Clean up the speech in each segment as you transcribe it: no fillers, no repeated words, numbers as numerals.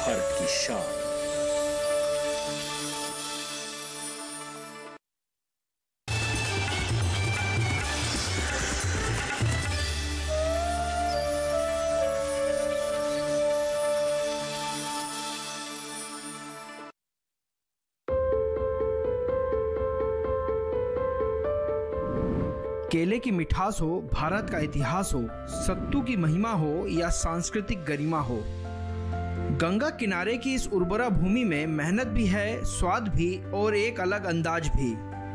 भारत की शान। केले की मिठास हो, भारत का इतिहास हो, सत्तू की महिमा हो या सांस्कृतिक गरिमा हो, गंगा किनारे की इस उर्वरा भूमि में मेहनत भी है, स्वाद भी और एक अलग अंदाज भी।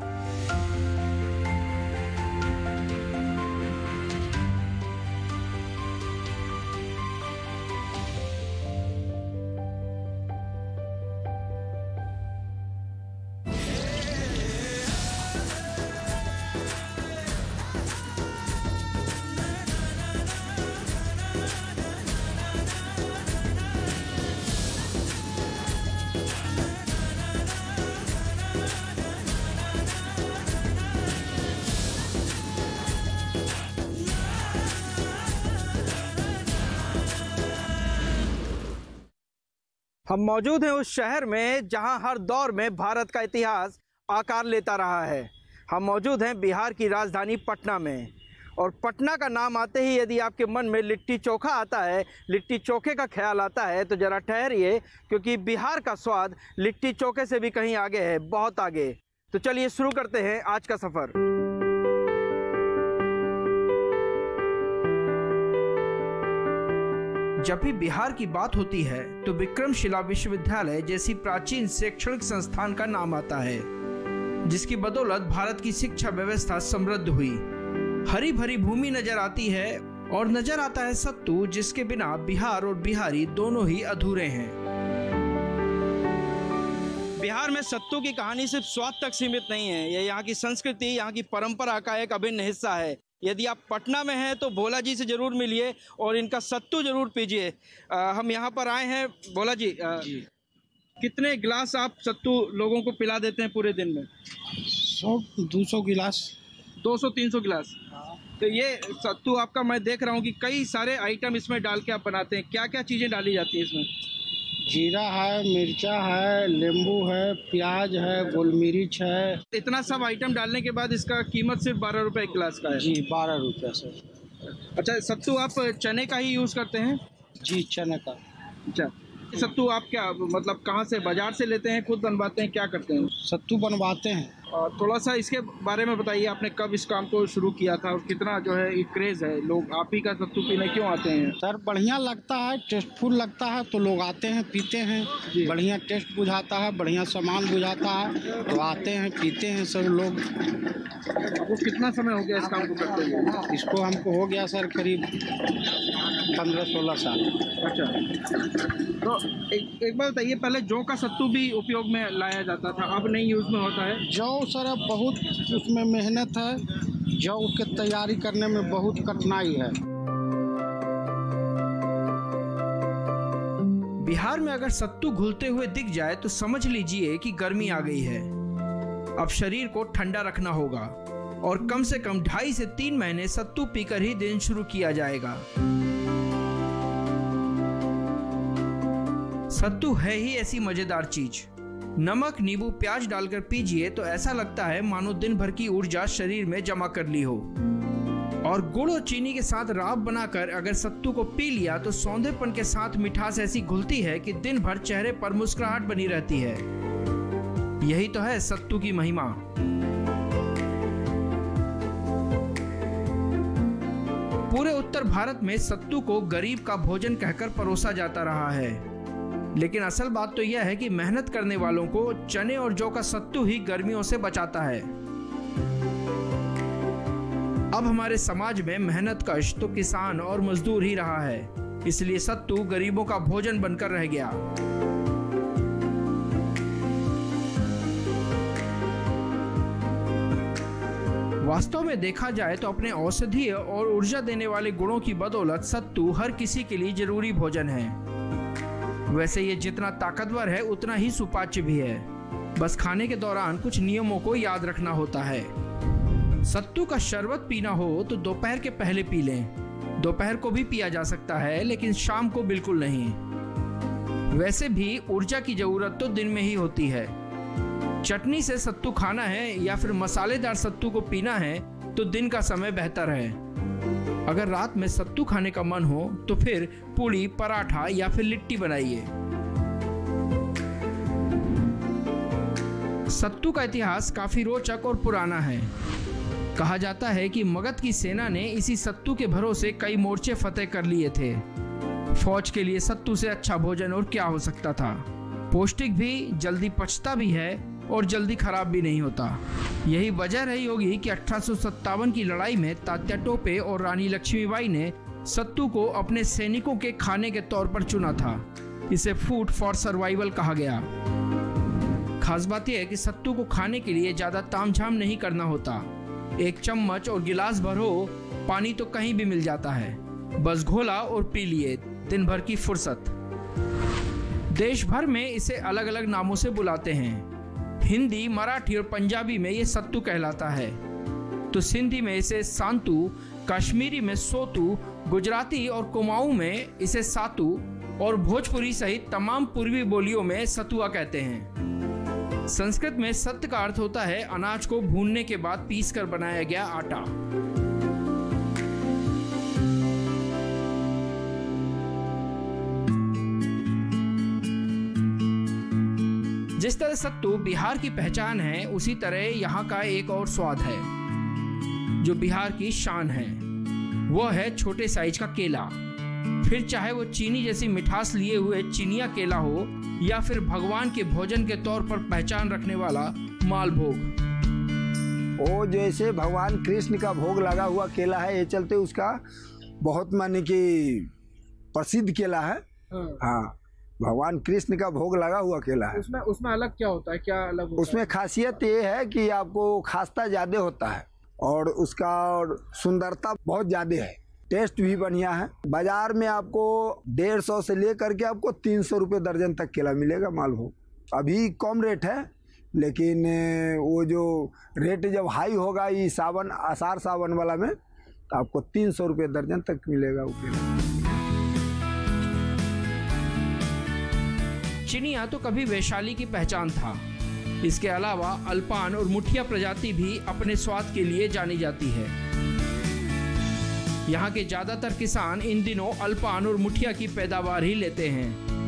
हम मौजूद हैं उस शहर में जहां हर दौर में भारत का इतिहास आकार लेता रहा है। हम मौजूद हैं बिहार की राजधानी पटना में, और पटना का नाम आते ही यदि आपके मन में लिट्टी चोखा आता है, लिट्टी चोखे का ख्याल आता है, तो ज़रा ठहरिए, क्योंकि बिहार का स्वाद लिट्टी चोखे से भी कहीं आगे है, बहुत आगे। तो चलिए शुरू करते हैं आज का सफ़र। जब भी बिहार की बात होती है तो विक्रमशिला विश्वविद्यालय जैसी प्राचीन शैक्षणिक संस्थान का नाम आता है, जिसकी बदौलत भारत की शिक्षा व्यवस्था समृद्ध हुई। हरी भरी भूमि नजर आती है और नजर आता है सत्तू, जिसके बिना बिहार और बिहारी दोनों ही अधूरे हैं। बिहार में सत्तू की कहानी सिर्फ स्वाद तक सीमित नहीं है, यह यहाँ की संस्कृति, यहाँ की परंपरा का एक अभिन्न हिस्सा है। यदि आप पटना में हैं तो भोला जी से ज़रूर मिलिए और इनका सत्तू ज़रूर पीजिए। हम यहाँ पर आए हैं। भोला जी, कितने गिलास आप सत्तू लोगों को पिला देते हैं पूरे दिन में? 100-200 गिलास। 200-300 गिलास। तो ये सत्तू आपका मैं देख रहा हूँ कि कई सारे आइटम इसमें डाल के आप बनाते हैं। क्या क्या चीज़ें डाली जाती हैं इसमें? जीरा है, मिर्चा है, नींबू है, प्याज है, गोल मिर्च है। इतना सब आइटम डालने के बाद इसका कीमत सिर्फ 12 रुपये एक गिलास का है? जी, 12 रुपये सर। अच्छा, सत्तू आप चने का ही यूज़ करते हैं? जी, चने का। अच्छा, सत्तू आप क्या मतलब कहाँ से, बाजार से लेते हैं, खुद बनवाते हैं, क्या करते हैं? सत्तू बनवाते हैं। और थोड़ा सा इसके बारे में बताइए, आपने कब इस काम को शुरू किया था और कितना जो है ये क्रेज़ है, लोग आप ही का सत्तू पीने क्यों आते हैं? सर बढ़िया लगता है, टेस्टफुल लगता है तो लोग आते हैं, पीते हैं। बढ़िया टेस्ट बुझाता है, बढ़िया सामान बुझाता है तो आते हैं, पीते हैं सब लोग। आपको कितना समय हो गया इस काम को करते हुए? इसको हमको हो गया सर करीब 15-16 साल। अच्छा, तो एक बात बताइए, पहले जौ का सत्तू भी उपयोग में लाया जाता था, अब नहीं यूज़ में होता है? जौ सर अब बहुत उसमें मेहनत है, जौ के तैयारी करने में बहुत कठिनाई है। बिहार में अगर सत्तू घुलते हुए दिख जाए तो समझ लीजिए कि गर्मी आ गई है। अब शरीर को ठंडा रखना होगा और कम से कम 2.5 से 3 महीने सत्तू पीकर ही दिन शुरू किया जाएगा। सत्तू है ही ऐसी मजेदार चीज। नमक, नींबू, प्याज डालकर पीजिए तो ऐसा लगता है मानो दिन भर की ऊर्जा शरीर में जमा कर ली हो। और गुड़ और चीनी के साथ राब बनाकर अगर सत्तू को पी लिया तो सौंधेपन के साथ मिठास ऐसी घुलती है कि दिन भर चेहरे पर मुस्कुराहट बनी रहती है। यही तो है सत्तू की महिमा। पूरे उत्तर भारत में सत्तू को गरीब का भोजन कहकर परोसा जाता रहा है, लेकिन असल बात तो यह है कि मेहनत करने वालों को चने और जौ का सत्तू ही गर्मियों से बचाता है। अब हमारे समाज में मेहनत कश तो किसान और मजदूर ही रहा है, इसलिए सत्तू गरीबों का भोजन बनकर रह गया। वास्तव में देखा जाए तो अपने औषधीय और ऊर्जा देने वाले गुणों की बदौलत सत्तू हर किसी के लिए जरूरी भोजन है। वैसे ये जितना ताकतवर है उतना ही सुपाच्य भी है, बस खाने के दौरान कुछ नियमों को याद रखना होता है। सत्तू का शरबत पीना हो तो दोपहर के पहले पी लें। दोपहर को भी पिया जा सकता है, लेकिन शाम को बिल्कुल नहीं। वैसे भी ऊर्जा की जरूरत तो दिन में ही होती है। चटनी से सत्तू खाना है या फिर मसालेदार सत्तू को पीना है तो दिन का समय बेहतर है। अगर रात में सत्तू खाने का मन हो तो फिर पूड़ी, पराठा या फिर लिट्टी बनाइए। सत्तू का इतिहास काफी रोचक और पुराना है। कहा जाता है कि मगध की सेना ने इसी सत्तू के भरोसे कई मोर्चे फतेह कर लिए थे। फौज के लिए सत्तू से अच्छा भोजन और क्या हो सकता था। पौष्टिक भी, जल्दी पचता भी है और जल्दी खराब भी नहीं होता। यही वजह रही होगी कि 1857 की लड़ाई में तात्या टोपे और रानी लक्ष्मीबाई ने सत्तू को अपने सैनिकों के खाने के तौर पर चुना था। इसे फूड फॉर सर्वाइवल कहा गया। खास बात यह है कि सत्तू को खाने के लिए ज्यादा तामझाम नहीं करना होता। एक चम्मच और गिलास भर हो, पानी तो कहीं भी मिल जाता है। बस घोला और पी लिए, दिन भर की फुर्सत। देश भर में इसे अलग अलग नामों से बुलाते हैं। हिंदी, मराठी और पंजाबी में ये सत्तू कहलाता है, तो सिंधी में इसे सांतू, कश्मीरी में सोतू, गुजराती और कुमाऊं में इसे सातू और भोजपुरी सहित तमाम पूर्वी बोलियों में सतुआ कहते हैं। संस्कृत में सत्त का अर्थ होता है अनाज को भूनने के बाद पीस कर बनाया गया आटा। जिस तरह सत्तू बिहार की पहचान है, उसी तरह यहाँ का एक और स्वाद है जो बिहार की शान है। वो है छोटे साइज का केला। फिर चाहे वो चीनी जैसी मिठास लिए हुए चिनिया केला हो या फिर भगवान के भोजन के तौर पर पहचान रखने वाला मालभोग। वो जैसे भगवान कृष्ण का भोग लगा हुआ केला है, ये चलते उसका बहुत माने कि प्रसिद्ध केला है। हाँ, भगवान कृष्ण का भोग लगा हुआ केला है। उसमें अलग क्या होता है, क्या अलग होता उसमें खासियत ये है कि आपको खास्ता ज्यादा होता है और उसका सुंदरता बहुत ज्यादा है। टेस्ट भी बढ़िया है। बाजार में आपको 150 से लेकर के आपको 300 रुपये दर्जन तक केला मिलेगा मालभोग। अभी कम रेट है, लेकिन वो जो रेट जब हाई होगा ये सावन, आषाढ़ सावन वाला में, तो आपको 300 रुपये दर्जन तक मिलेगा वो केला। चिनिया तो कभी वैशाली की पहचान था। इसके अलावा अल्पान और मुठिया प्रजाति भी अपने स्वाद के लिए जानी जाती है। यहाँ के ज्यादातर किसान इन दिनों अल्पान और मुठिया की पैदावार ही लेते हैं।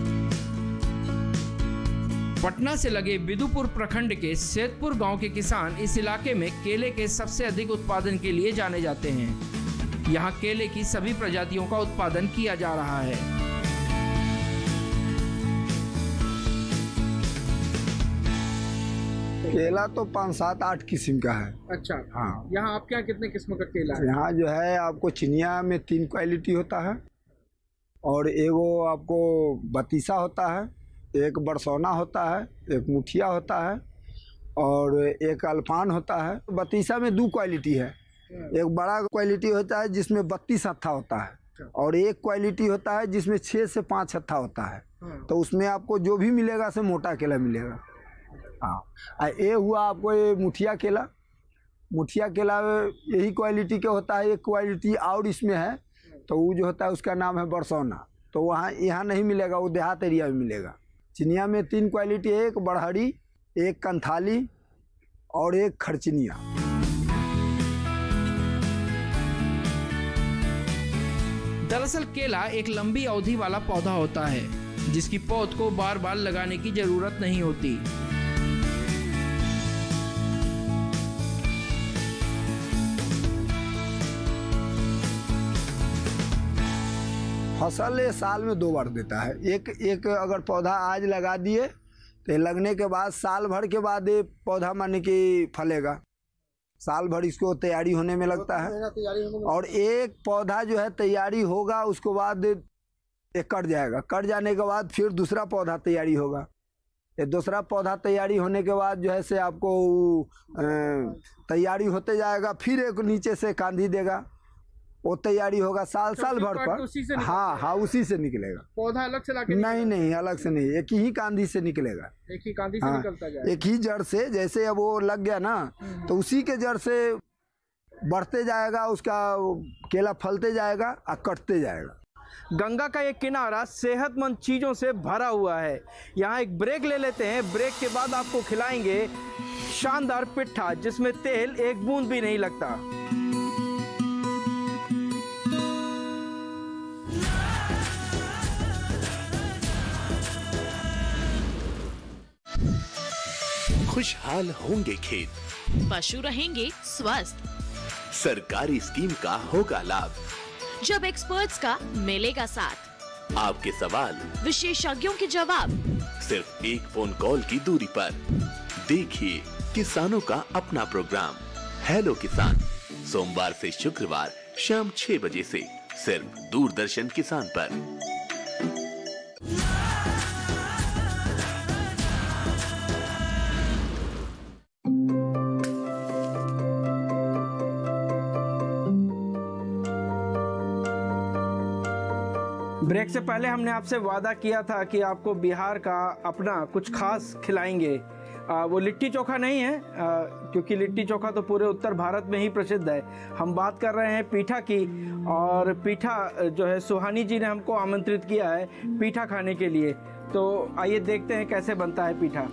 पटना से लगे बिदुपुर प्रखंड के सैदपुर गांव के किसान इस इलाके में केले के सबसे अधिक उत्पादन के लिए जाने जाते हैं। यहाँ केले की सभी प्रजातियों का उत्पादन किया जा रहा है। केला तो 5, 7, 8 किस्म का है। अच्छा, हाँ। यहाँ आपके यहाँ कितने किस्म का केला है? यहाँ जो है आपको चिनिया में 3 क्वालिटी होता है, और एगो आपको बतीसा होता है, एक बरसौना होता है, एक मुठिया होता है और एक अल्पान होता है। बतीसा में 2 क्वालिटी है। एक बड़ा क्वालिटी होता है जिसमें 32 हत्था होता है, और एक क्वालिटी होता है जिसमें 6 से 5 हत्था होता है। तो उसमें आपको जो भी मिलेगा से मोटा केला मिलेगा। हाँ, ये हुआ आपको ये मुठिया केला। मुठिया केला यही क्वालिटी के होता है। एक क्वालिटी और इसमें है, तो वो जो होता है उसका नाम है बरसौना। तो वहाँ यहाँ नहीं मिलेगा, वो देहात एरिया में मिलेगा। चिनिया में 3 क्वालिटी है, एक बड़हड़ी, एक कंथाली और एक खरचिनिया। दरअसल केला एक लंबी अवधि वाला पौधा होता है, जिसकी पौध को बार बार लगाने की जरूरत नहीं होती। फसल ये साल में 2 बार देता है। एक अगर पौधा आज लगा दिए तो लगने के बाद साल भर के बाद ये पौधा माने कि फलेगा। साल भर इसको तैयारी होने में लगता है, और एक पौधा जो है तैयारी होगा उसके बाद ये कट जाएगा। कट जाने के बाद फिर दूसरा पौधा तैयारी होगा। ये दूसरा पौधा तैयारी होने के बाद जो है से आपको तैयारी होते जाएगा, फिर एक नीचे से कांधी देगा, वो तैयारी होगा साल भर पर। हाँ, उसी से निकलेगा। पौधा अलग से लाके नहीं, अलग से नहीं, एक ही कांधी से निकलेगा। एक ही कांधी से निकलता जाएगा। एक ही जड़ से, जैसे अब वो लग गया ना, तो उसी के जड़ से बढ़ते जाएगा, उसका केला फलते जाएगा और कटते जाएगा। गंगा का ये किनारा सेहतमंद चीज़ों से भरा हुआ है। यहाँ एक ब्रेक ले लेते हैं, ब्रेक के बाद आपको खिलाएंगे शानदार पिट्ठा जिसमें तेल एक बूंद भी नहीं लगता। खुशहाल होंगे खेत, पशु रहेंगे स्वस्थ, सरकारी स्कीम का होगा लाभ, जब एक्सपर्ट्स का मिलेगा साथ, आपके सवाल विशेषज्ञों के जवाब, सिर्फ एक फोन कॉल की दूरी पर। देखिए किसानों का अपना प्रोग्राम हेलो किसान, सोमवार से शुक्रवार शाम 6 बजे से सिर्फ दूरदर्शन किसान पर। ब्रेक से पहले हमने आपसे वादा किया था कि आपको बिहार का अपना कुछ खास खिलाएंगे। वो लिट्टी चोखा नहीं है, क्योंकि लिट्टी चोखा तो पूरे उत्तर भारत में ही प्रसिद्ध है। हम बात कर रहे हैं पीठा की, और पीठा जो है सुहानी जी ने हमको आमंत्रित किया है पीठा खाने के लिए। तो आइए देखते हैं कैसे बनता है पीठा।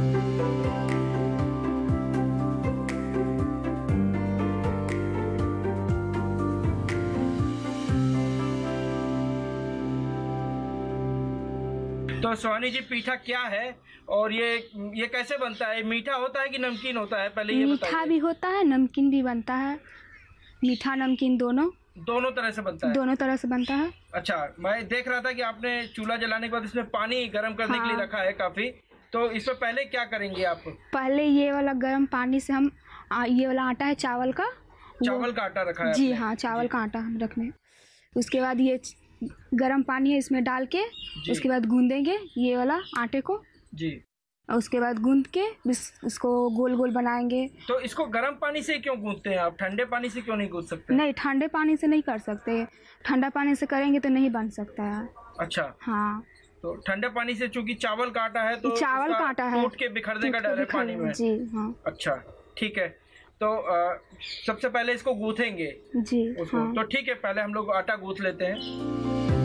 तो सुहानी जी, पीठा क्या है और ये कैसे बनता है? मीठा होता है कि नमकीन होता है? पहले ये बताइए। मीठा भी होता है, नमकीन भी बनता है। मीठा नमकीन दोनों तरह से बनता है। दोनों तरह से बनता है। अच्छा, मैं देख रहा था कि आपने चूल्हा जलाने के बाद इसमें पानी गर्म करने के लिए रखा है काफी। तो इसमें पहले क्या करेंगे आप? पहले ये वाला गर्म पानी से हम ये वाला आटा है चावल का आटा रखा है? जी हाँ, चावल का आटा हम रखने। उसके बाद ये गर्म पानी है, इसमें डाल के उसके बाद गूंदेंगे ये वाला आटे को जी। और उसके बाद गूंद के इसको गोल गोल बनाएंगे। तो इसको गर्म पानी से क्यों गूंदते हैं आप? ठंडे पानी से क्यों नहीं गूंद सकते? नहीं, ठंडे पानी से नहीं कर सकते। ठंडा पानी से करेंगे तो नहीं बन सकता है। अच्छा हाँ, तो ठंडे पानी से, चूंकि चावल का आटा है तो चावल का आटा है, टूट के बिखरने का डर है पानी में। जी हाँ। अच्छा ठीक है, तो सबसे पहले इसको गूंथेंगे जी उसको। हाँ। तो ठीक है, पहले हम लोग आटा गूंथ लेते हैं।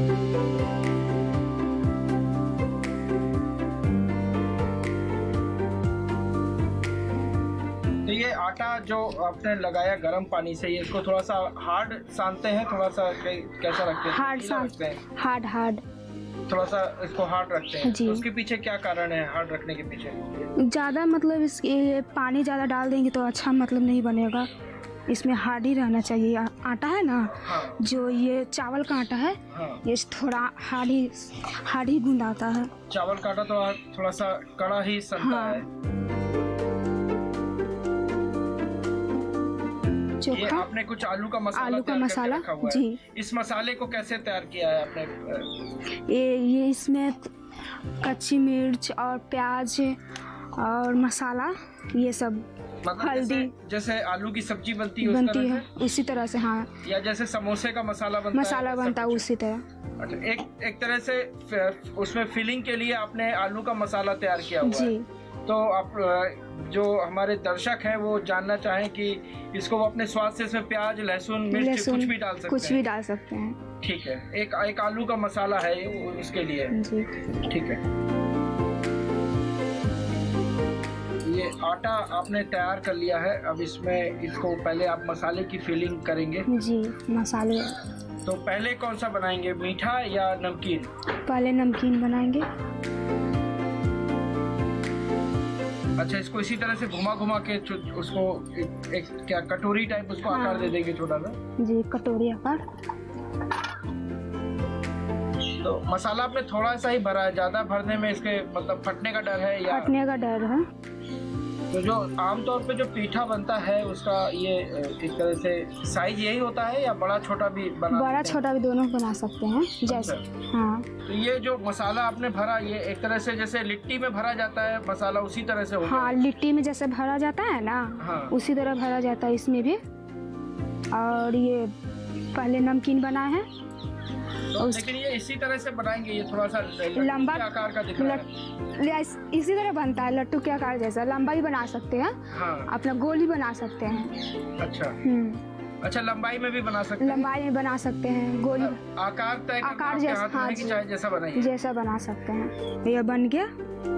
तो ये आटा जो आपने लगाया गर्म पानी से, ये इसको थोड़ा सा हार्ड सानते हैं, थोड़ा सा कैसा रखते हैं? हार्ड थोड़ा सा इसको हार्ड रखते हैं। जी। तो उसके पीछे क्या कारण है हार्ड रखने के पीछे? ज़्यादा मतलब ये पानी ज़्यादा डाल देंगे तो अच्छा मतलब नहीं बनेगा। इसमें हार्ड ही रहना चाहिए। आटा है ना, हाँ। जो ये चावल का आटा है, हाँ। ये थोड़ा हार्ड ही गूंद आता है। चावल का आटा तो थोड़ा सा कड़ा ही सनता हाँ। है। ये आपने कुछ आलू का मसाला रखा हुआ जी। है। इस मसाले को कैसे तैयार किया है आपने? ये इसमें कच्ची मिर्च और प्याज और मसाला, ये सब, मतलब हल्दी, जैसे आलू की सब्जी बनती है उसी तरह से। हाँ, या जैसे समोसे का मसाला बनता है उसी तरह। अच्छा, एक तरह से उसमें फिलिंग के लिए आपने आलू का मसाला तैयार किया हुआ है। तो आप जो हमारे दर्शक हैं वो जानना चाहें कि इसको वो अपने स्वाद से इसमें प्याज, लहसुन, मिर्च कुछ भी डाल सकते हैं? कुछ भी डाल सकते हैं। ठीक है, एक आलू का मसाला है उसके लिए जी। ठीक है। ये आटा आपने तैयार कर लिया है, अब इसको पहले आप मसाले की फिलिंग करेंगे। जी, मसाले। तो पहले कौन सा बनाएंगे, मीठा या नमकीन? पहले नमकीन बनाएंगे। अच्छा, इसको इसी तरह से घुमा के उसको एक क्या कटोरी टाइप उसको आकार दे देंगे छोटा सा? जी, कटोरी आकार। तो मसाला आपने थोड़ा सा ही भरा है, ज्यादा भरने में इसके मतलब फटने का डर है या? फटने का डर है। तो जो आमतौर पे जो पीठा बनता है उसका ये एक तरह से साइज यही होता है या बड़ा छोटा भी बड़ा छोटा भी दोनों बना सकते हैं जैसे। हाँ। तो ये जो मसाला आपने भरा, ये एक तरह से जैसे लिट्टी में भरा जाता है मसाला, उसी तरह से होगा? हाँ, लिट्टी में जैसे भरा जाता है ना, हाँ। उसी तरह भरा जाता है इसमें भी। और ये पहले नमकीन बनाए हैं। तो लेकिन ये इसी तरह से बनाएंगे, ये थोड़ा सा लंबा आकार का दिख रहा है। इसी तरह बनता है, लट्टू के आकार जैसा। लंबा ही बना सकते हैं, हाँ। अपना गोल ही बना सकते हैं। अच्छा। अच्छा, लंबाई में भी बना सकते हैं? लंबाई में बना सकते हैं, गोल आकार तय करना आकार आपके जैसा, हाथ में हाँ है कि जी, चाहे जैसा बनाइए? जैसा बना सकते हैं। ये बन गया।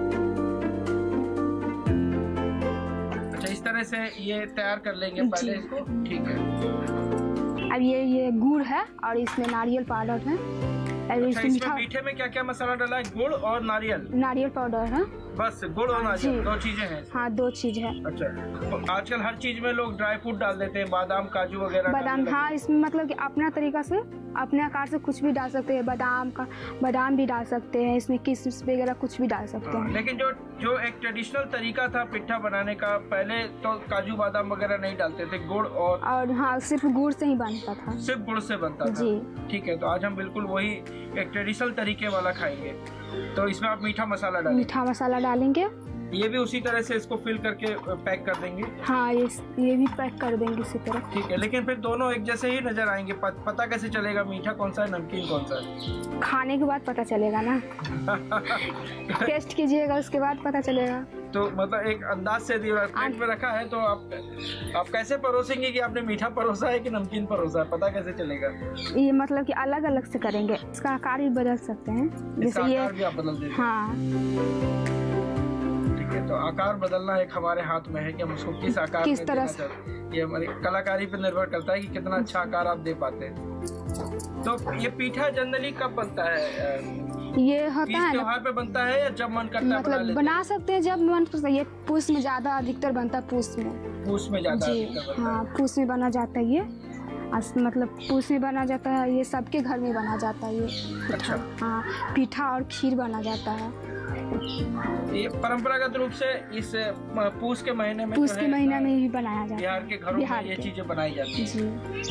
अच्छा, इस तरह से ये तैयार कर लेंगे पहले इसको, ठीक है। अब ये गुड़ है और इसमें नारियल पाउडर है। अच्छा, इसमें मीठे में क्या क्या मसाला डाला है? गुड़ और नारियल? नारियल पाउडर है, बस गुड़ और नारियल, जी। 2 चीजें हैं? हाँ, 2 चीज है। अच्छा, तो आजकल हर चीज में लोग ड्राई फ्रूट डाल देते हैं, बादाम काजू वगैरह। बादाम, हाँ, इसमें मतलब कि अपना तरीका से अपने आकार से कुछ भी डाल सकते हैं। बादाम भी डाल सकते हैं, इसमें किशमिश वगैरह कुछ भी डाल सकते हैं। लेकिन जो एक ट्रेडिशनल तरीका था पिट्ठा बनाने का, पहले तो काजू बादाम वगैरह नहीं डालते थे, गुड़ और हाँ, सिर्फ गुड़ से ही बनता था। सिर्फ गुड़ से बनता था जी। ठीक है, तो आज हम बिल्कुल वही एक ट्रेडिशनल तरीके वाला खाएंगे। तो इसमें आप मीठा मसाला डालेंगे? मीठा मसाला डालेंगे। ये भी उसी तरह से इसको फिल करके पैक कर देंगे? हाँ, ये भी पैक कर देंगे इसी तरह। ठीक है, लेकिन फिर दोनों एक जैसे ही नजर आएंगे, पता कैसे चलेगा मीठा कौन सा है, नमकीन कौन सा है? खाने के बाद पता चलेगा ना। टेस्ट कीजिएगा, उसके बाद पता चलेगा। तो मतलब एक अंदाज से दिया प्लेट में रखा है, तो आप कैसे परोसेंगे कि आपने मीठा परोसा है कि नमकीन परोसा है, पता कैसे चलेगा? ये मतलब कि अलग अलग से करेंगे, इसका आकार भी बदल सकते हैं, जैसे ये आकार भी आप बदल देंगे? हाँ। ठीक है, तो आकार बदलना एक हमारे हाथ में है कि हम उसको किस आकार किस में तरह देना चाहते हैं। ये हमारी कलाकारी पर निर्भर करता है कि कितना अच्छा आकार आप दे पाते हैं। तो ये पीठा जनरली कब बनता है? ये होता है त्योहार पे बनता है या जब मन करता है? मतलब बना सकते हैं जब मन करता है। ये पूस में ज्यादा अधिकतर बनता है, पूस में ज्यादा जी। हाँ, पूस में बना जाता है ये, मतलब पूस में बना जाता है, ये सबके घर में बना जाता है ये। अच्छा। हाँ, पीठा और खीर बना जाता है। ये परंपरागत रूप से इस पूस के महीने में ही बनाया जाता है। बिहार के घरों में ये चीजें बनाई जाती जी।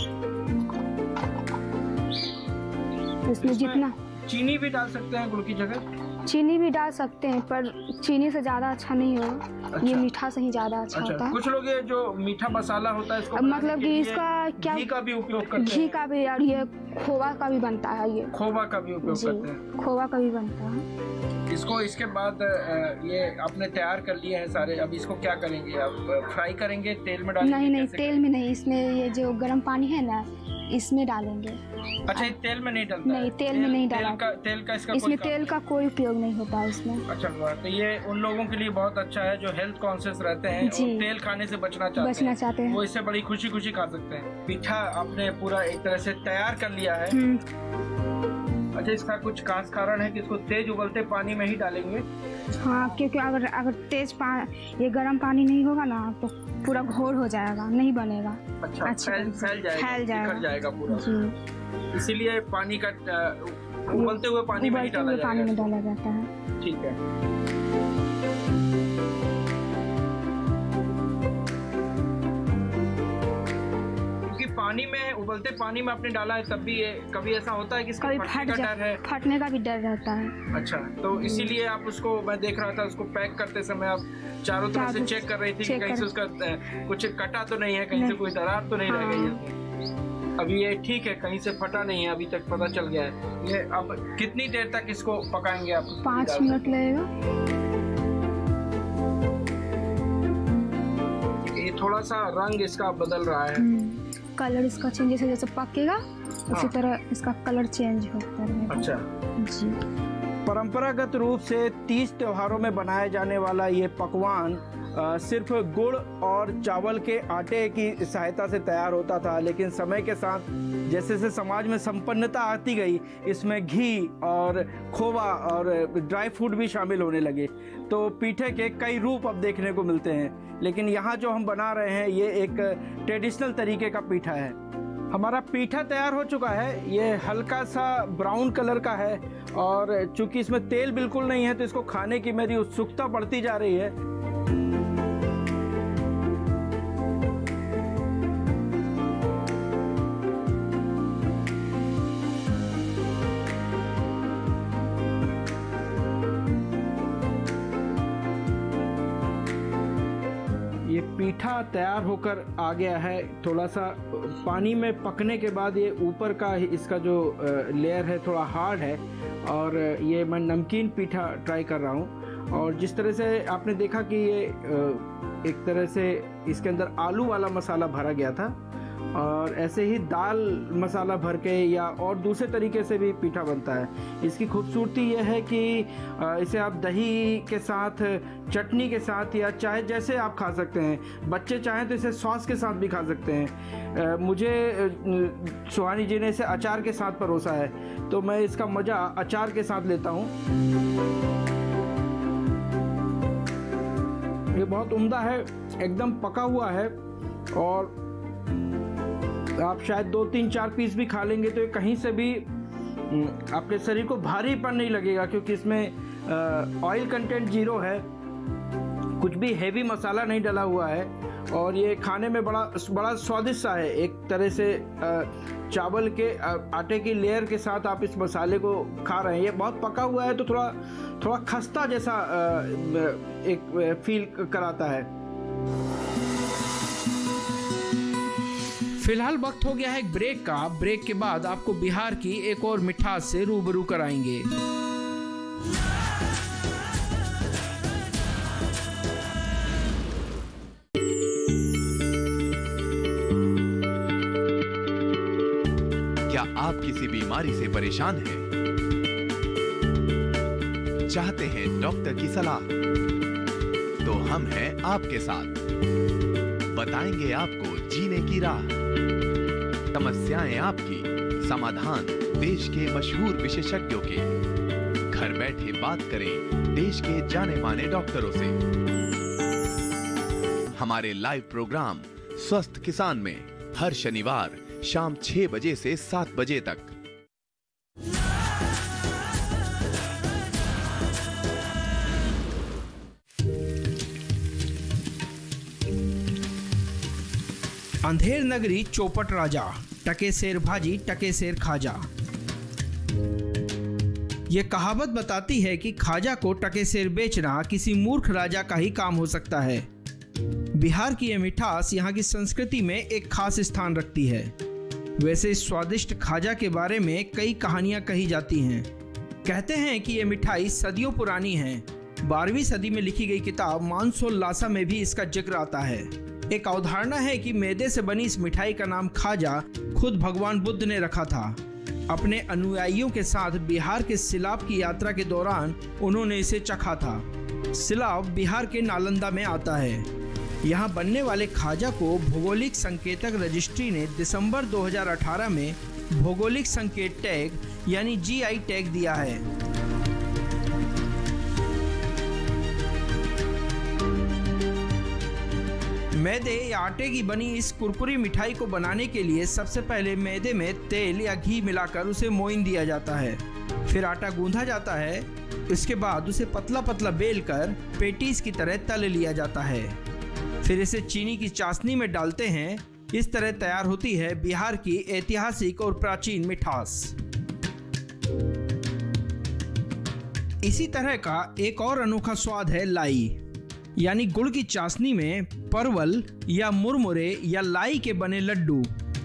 इसमें जितना चीनी भी डाल सकते हैं गुड़ की जगह? चीनी भी डाल सकते हैं, पर चीनी से ज्यादा अच्छा नहीं होगा। अच्छा। ये मीठा से ही ज्यादा अच्छा होता है। कुछ लोग ये जो मीठा मसाला होता है इसको मतलब कि इसका क्या घी का भी उपयोग करते हैं? घी का भी, और ये खोवा का भी बनता है। ये खोवा का भी उपयोग करते हैं? खोवा का भी बनता है। इसको इसके बाद ये आपने तैयार कर लिए हैं सारे, अब इसको क्या करेंगे आप? फ्राई करेंगे, तेल में डालेंगे? नहीं, तेल में नहीं, इसमें ये जो गर्म पानी है ना, इसमें डालेंगे। अच्छा, ये तेल में नहीं डलता? नहीं, तेल में नहीं डाला। तेल का इसमें तेल का कोई उपयोग नहीं होता है इसमें। अच्छा, तो ये उन लोगों के लिए बहुत अच्छा है जो हेल्थ कॉन्शियस रहते हैं और तेल खाने से बचना चाहते हैं, वो इससे बड़ी खुशी खा सकते हैं। पीठा आपने पूरा एक तरह से तैयार कर लिया है। अच्छा, इसका कुछ खास कारण है कि इसको तेज उबलते पानी में ही डालेंगे? हाँ, क्योंकि अगर तेज ये गर्म पानी नहीं होगा ना तो पूरा घोर हो जाएगा, नहीं बनेगा। अच्छा, फैल जाएगा पूरा जी। इसीलिए पानी का उबलते हुए पानी में डाला जाता है। ठीक है। पानी में, उबलते पानी में आपने डाला है, तब भी ये कभी ऐसा होता है कि इसका फटने का भी डर रहता है? अच्छा, तो इसीलिए आप उसको, मैं देख रहा था उसको पैक करते समय आप चारों तरफ से चेक कर रही थी कि कहीं से उसका कुछ कटा तो नहीं है, कहीं से कोई दरार तो नहीं रह गई है। अभी ये ठीक है, कहीं से फटा नहीं है, अभी तक पता चल गया है। ये अब कितनी देर तक इसको पकाएंगे आप? 5 मिनट लगेगा। ये थोड़ा सा रंग इसका बदल रहा है, कलर इसका चेंज, जैसे पकेगा उसी तरह इसका कलर चेंज होता रहेगा। अच्छा जी। परंपरागत रूप से तीज त्योहारों में बनाया जाने वाला ये पकवान सिर्फ गुड़ और चावल के आटे की सहायता से तैयार होता था, लेकिन समय के साथ जैसे जैसे समाज में संपन्नता आती गई, इसमें घी और खोवा और ड्राई फ्रूट भी शामिल होने लगे, तो पीठे के कई रूप अब देखने को मिलते हैं। लेकिन यहाँ जो हम बना रहे हैं ये एक ट्रेडिशनल तरीके का पीठा है। हमारा पीठा तैयार हो चुका है, ये हल्का सा ब्राउन कलर का है और चूंकि इसमें तेल बिल्कुल नहीं है तो इसको खाने की मेरी उत्सुकता बढ़ती जा रही है। ये पीठा तैयार होकर आ गया है। थोड़ा सा पानी में पकने के बाद ये ऊपर का इसका जो लेयर है थोड़ा हार्ड है और ये मैं नमकीन पीठा ट्राई कर रहा हूँ। और जिस तरह से आपने देखा कि ये एक तरह से इसके अंदर आलू वाला मसाला भरा गया था और ऐसे ही दाल मसाला भर के या और दूसरे तरीके से भी पीठा बनता है। इसकी खूबसूरती यह है कि इसे आप दही के साथ, चटनी के साथ या चाहे जैसे आप खा सकते हैं। बच्चे चाहें तो इसे सॉस के साथ भी खा सकते हैं। मुझे सुहानी जी ने इसे अचार के साथ परोसा है, तो मैं इसका मज़ा अचार के साथ लेता हूँ। ये बहुत उम्दा है, एकदम पका हुआ है और आप शायद 2-3-4 पीस भी खा लेंगे तो ये कहीं से भी आपके शरीर को भारीपन नहीं लगेगा, क्योंकि इसमें ऑयल कंटेंट 0 है, कुछ भी हेवी मसाला नहीं डला हुआ है और ये खाने में बड़ा स्वादिष्ट सा है। एक तरह से चावल के आटे की लेयर के साथ आप इस मसाले को खा रहे हैं। ये बहुत पका हुआ है तो थोड़ा खस्ता जैसा एक फील कराता है। फिलहाल वक्त हो गया है एक ब्रेक का। ब्रेक के बाद आपको बिहार की एक और मिठास से रूबरू कराएंगे। क्या आप किसी बीमारी से परेशान हैं? चाहते हैं डॉक्टर की सलाह? तो हम हैं आपके साथ, बताएंगे आपको जीने की राह। समस्याएं आपकी, समाधान देश के मशहूर विशेषज्ञों के। घर बैठे बात करें देश के जाने माने डॉक्टरों से। हमारे लाइव प्रोग्राम स्वस्थ किसान में हर शनिवार शाम 6 बजे से 7 बजे तक। अंधेर नगरी चौपट राजा, टके शेर भाजी टके शेर खाजा। ये कहावत बताती है कि खाजा को टके शेर बेचना किसी मूर्ख राजा का ही काम हो सकता है। बिहार की ये मिठास यहाँ की संस्कृति में एक खास स्थान रखती है। वैसे इस स्वादिष्ट खाजा के बारे में कई कहानियां कही जाती हैं। कहते हैं कि ये मिठाई सदियों पुरानी है। 12वीं सदी में लिखी गई किताब मानसोल्लासा में भी इसका जिक्र आता है। एक अवधारणा है कि मैदे से बनी इस मिठाई का नाम खाजा खुद भगवान बुद्ध ने रखा था। अपने अनुयायियों के साथ बिहार के सिलाव की यात्रा के दौरान उन्होंने इसे चखा था। सिलाव बिहार के नालंदा में आता है। यहाँ बनने वाले खाजा को भौगोलिक संकेतक रजिस्ट्री ने दिसंबर 2018 में भौगोलिक संकेत टैग यानी GI टैग दिया है। मैदे या आटे की बनी इस कुरकुरी मिठाई को बनाने के लिए सबसे पहले मैदे में तेल या घी मिलाकर उसे मोइन दिया जाता है। फिर आटा गूंधा जाता है। इसके बाद उसे पतला पतला बेलकर पेटीज की तरह तल लिया जाता है। फिर इसे चीनी की चाशनी में डालते हैं। इस तरह तैयार होती है बिहार की ऐतिहासिक और प्राचीन मिठास। इसी तरह का एक और अनोखा स्वाद है लाई, यानी गुड़ की चाशनी में परवल या मुरमुरे या लाई के बने लड्डू।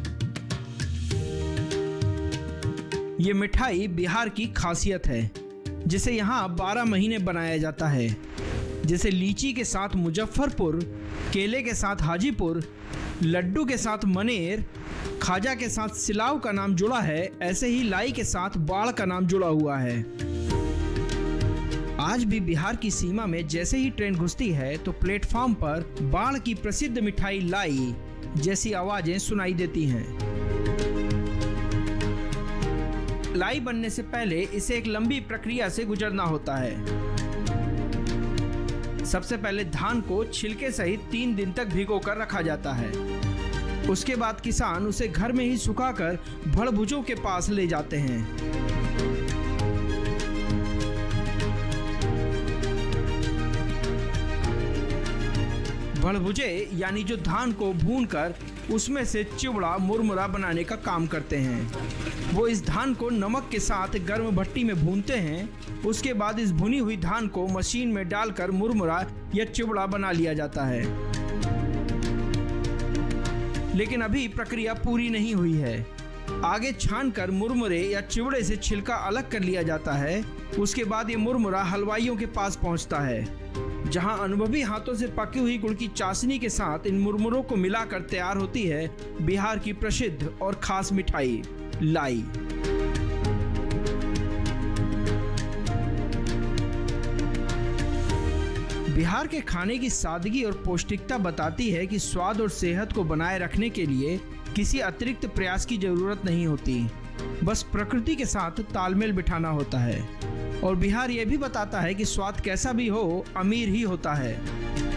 ये मिठाई बिहार की खासियत है, जिसे यहाँ 12 महीने बनाया जाता है। जैसे लीची के साथ मुजफ्फरपुर, केले के साथ हाजीपुर, लड्डू के साथ मनेर, खाजा के साथ सिलाव का नाम जुड़ा है, ऐसे ही लाई के साथ बाढ़ का नाम जुड़ा हुआ है। आज भी बिहार की सीमा में जैसे ही ट्रेन घुसती है तो प्लेटफॉर्म पर बाढ़ की प्रसिद्ध मिठाई लाई जैसी आवाजें सुनाई देती हैं। लाई बनने से पहले इसे एक लंबी प्रक्रिया से गुजरना होता है। सबसे पहले धान को छिलके सहित 3 दिन तक भिगोकर रखा जाता है। उसके बाद किसान उसे घर में ही सुखाकर भड़भुजों के पास ले जाते हैं। भड़भुजे यानी जो धान को भूनकर उसमें से चिवड़ा मुरमुरा बनाने का काम करते हैं। वो इस धान को नमक के साथ गर्म भट्टी में भूनते हैं। उसके बाद इस भुनी हुई धान को मशीन में डालकर मुरमुरा या चिवड़ा बना लिया जाता है। लेकिन अभी प्रक्रिया पूरी नहीं हुई है। आगे छानकर मुरमुरे या चिवड़े से छिलका अलग कर लिया जाता है। उसके बाद ये मुरमुरा हलवाइयों के पास पहुंचता है। जहां अनुभवी हाथों से पकी हुई गुड़ की चाशनी के साथ इन मुरमुरों को मिलाकर तैयार होती है बिहार की प्रसिद्ध और खास मिठाई लाई। बिहार के खाने की सादगी और पौष्टिकता बताती है कि स्वाद और सेहत को बनाए रखने के लिए किसी अतिरिक्त प्रयास की जरूरत नहीं होती, बस प्रकृति के साथ तालमेल बिठाना होता है। और बिहार ये भी बताता है कि स्वाद कैसा भी हो, अमीर ही होता है।